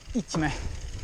Idźmy.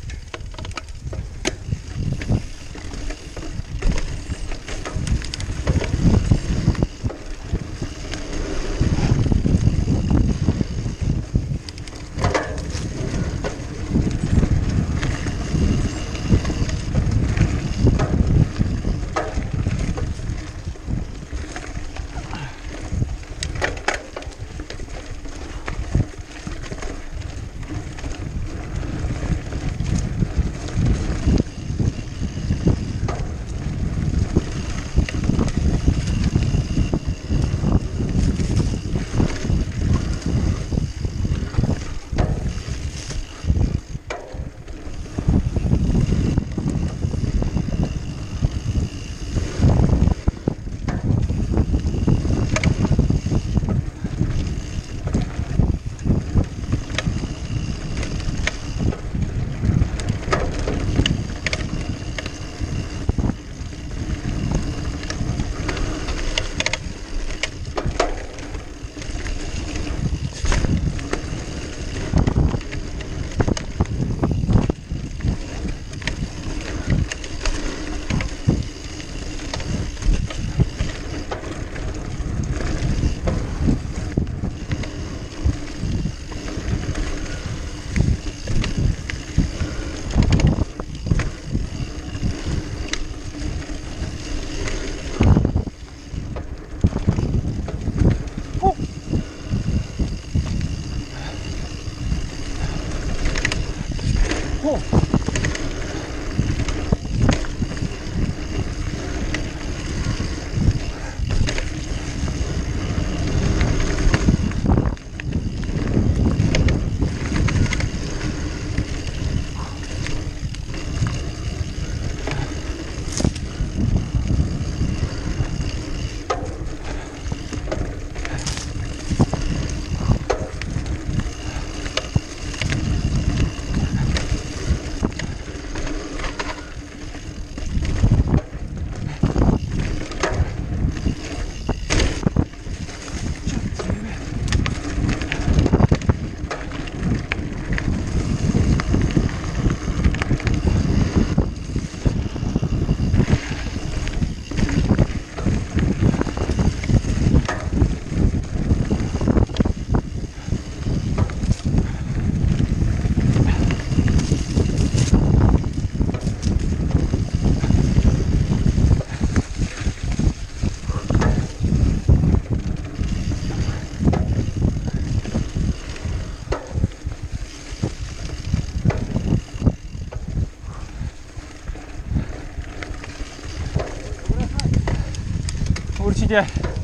Určitě.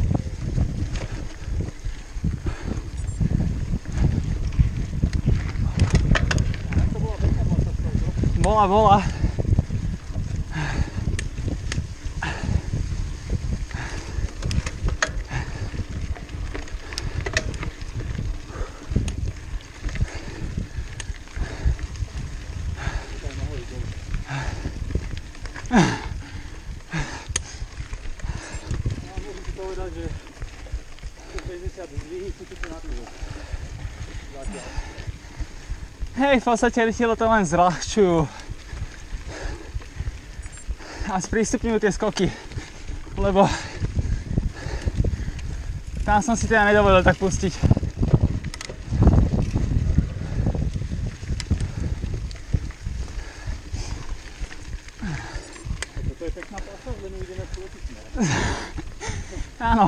Bola. Hej, v podstate rychle to len zľahčujú a sprístupňujú tie skoky, lebo tam som si teda nedovolil tak pustiť. Toto je pekná pasa, že my ideme proti. Áno.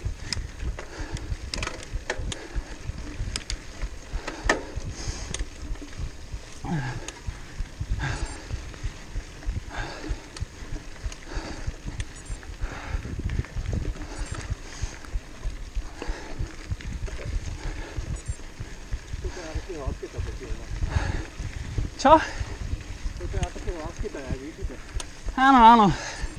Čo? Toto je na takého lasketa, jak vidíte. Áno.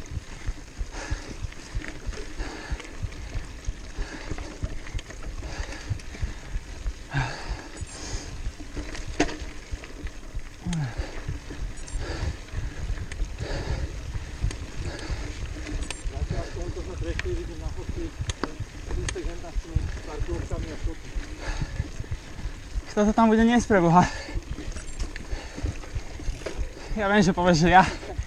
Zatiaľ z tohoto sme prešli, vidím na fotky úsek henta s tými parkovkami a šoky. Kto to tam bude niesť pre Boha? Ja viem, že povieš, že ja.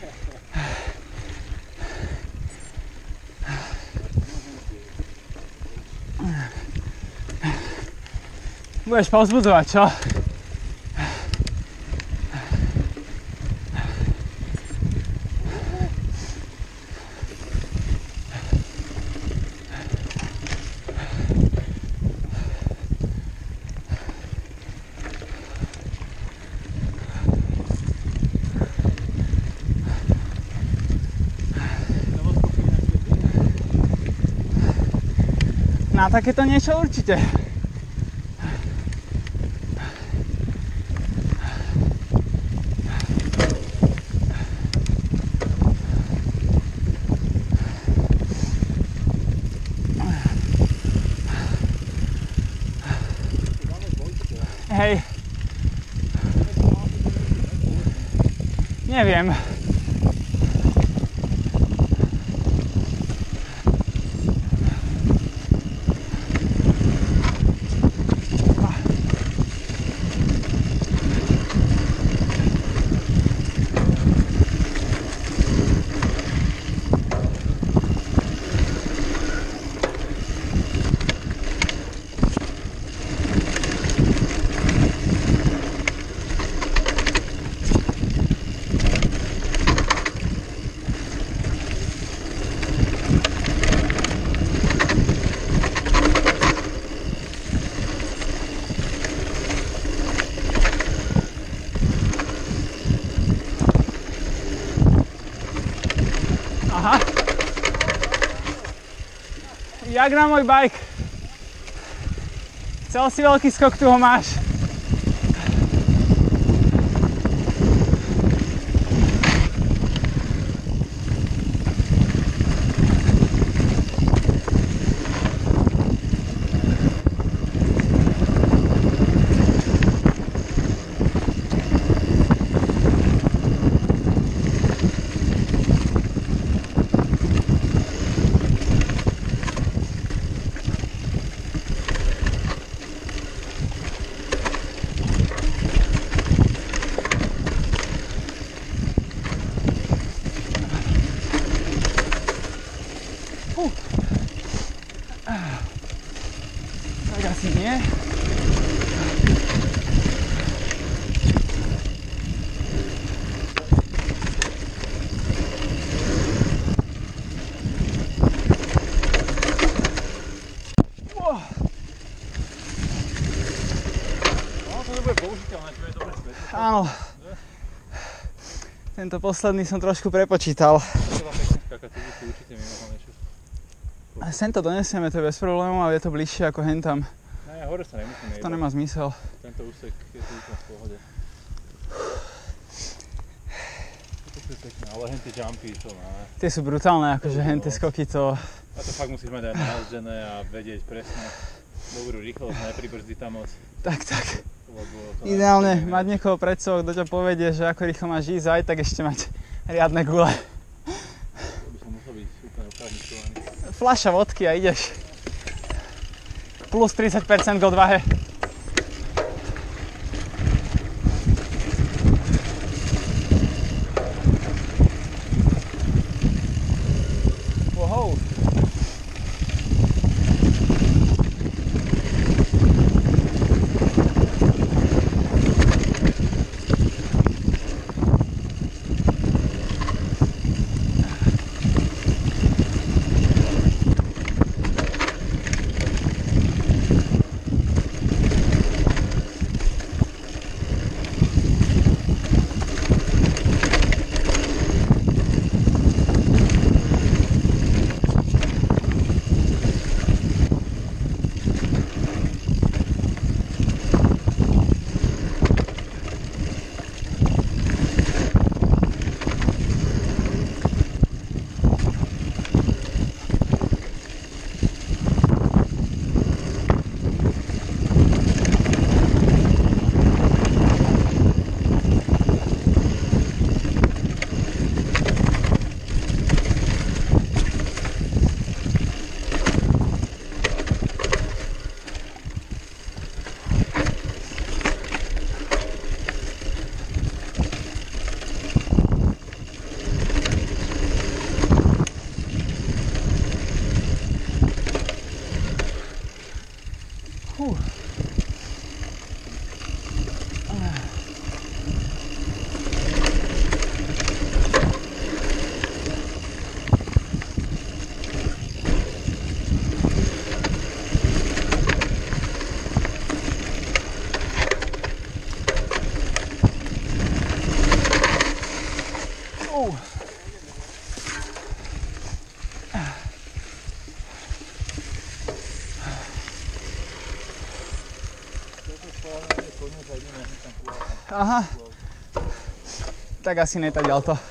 Budeš povzbudzovať, čo? Na takéto niečo určite. Hej. Neviem. Aha. Jak na môj bike? Chcel si veľký skok, tu ho máš. Tak asi nie. To nebude použiteľné, čo je dobre svetlo. Áno. Tento posledný som trošku prepočítal. Treba pekne skákať, tu si určite mimo niečo. Sem to donesieme, to je bez problémov, ale je to bližšie ako hentam. Ne, hore sa nemusíme To nemá zmysel. Tento úsek je tu úplne v pohode. To je pekné, ale henty jumpy, to ne. Tie sú brutálne, akože henty skoky to... A to fakt musíš mať aj naozdené a vedieť presne dobrú rýchlosť, nepribrzdi tam moc. Tak. To Ideálne mať niekoho pred sebou, kto ťa povedie, že ako rýchlo máš ísť, aj tak ešte mať riadne gule. To by som musel byť úplne opravničovaný. Fľaša vodky a ideš. Plus 30% k odvahe. Wow. Aha. Tak asi netadiaľ to.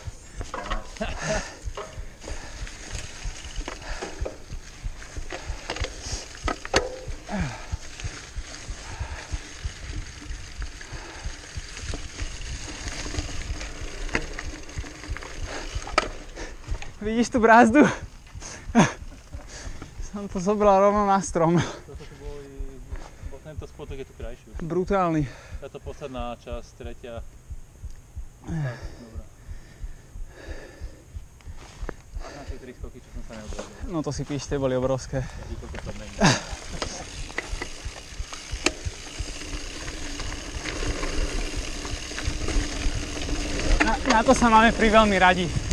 Vidíš tú brázdu? Som to zobral rovno na strom. Tento spotok je tu krajší. Brutálny. Táto posledná časť, tretia. Tak, dobrá. A na tie 3 skoky, čo som sa neodrazil. No to si píš, tie boli obrovské. Na to sa máme pri veľmi radi.